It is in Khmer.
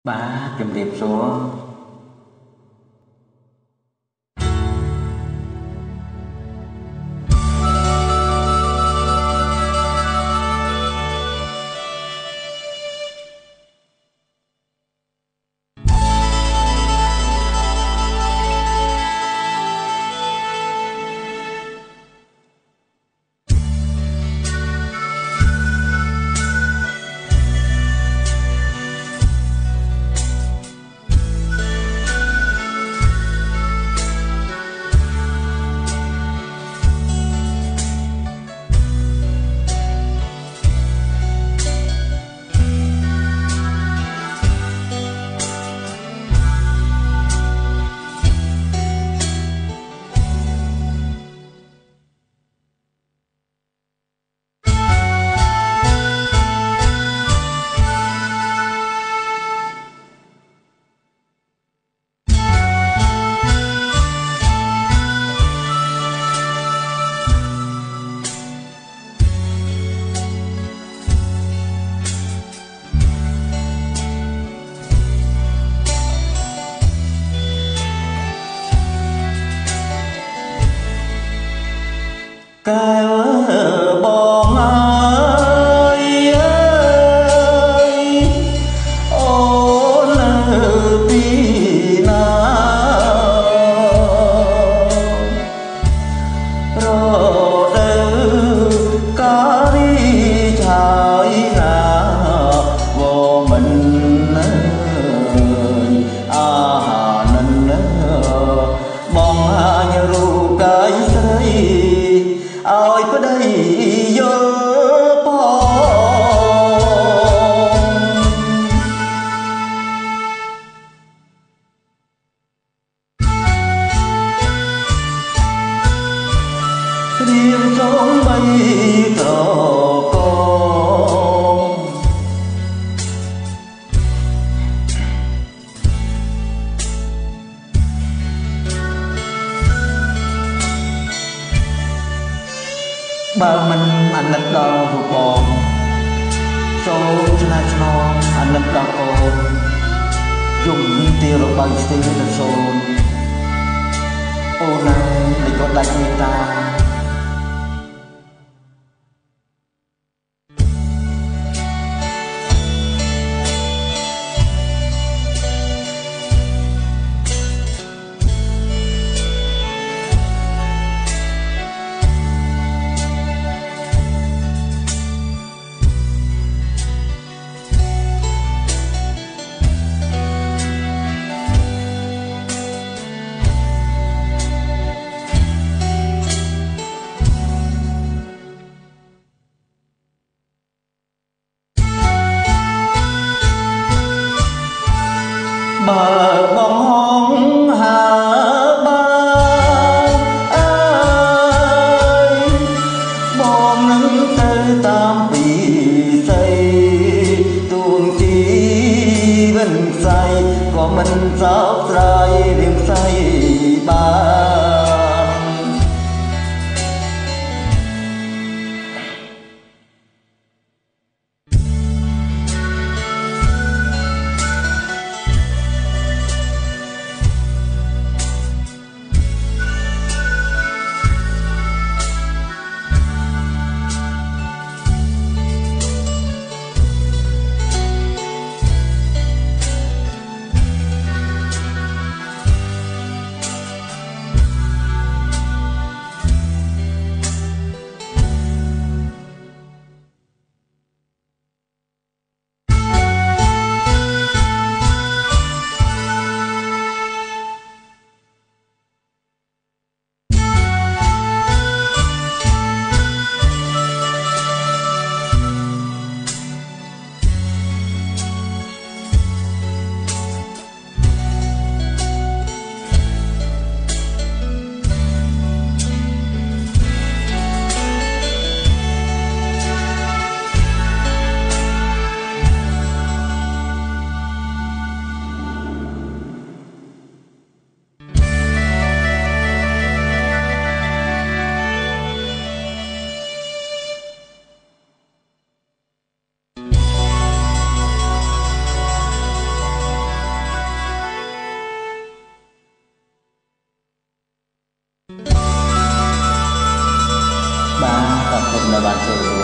បាទជំរាបសួរកែវបងអើយអូននៅទីណារដូវការីឆាយណាវមិននៅអានិនបងហាញរូបកាយស្រីឲ្យប្តីយល់ផងរៀងសូមបីត្រកងបើមិនអាណិតដល់រូបបងសូមឆ្លើយឆ្លងអាណិតដល់កូនយំទីរបាយស្ទីទៅសូនអូនណាមិនក៏ដាច់មេត្តាបើបងហងហាបានអើយបងនឹងទៅតាមពីស្អីទួងជីវិនស្អីក៏មិនសោកស្ដាយរៀងស្អីបានបាទអរគុណដែលបានចូលរួម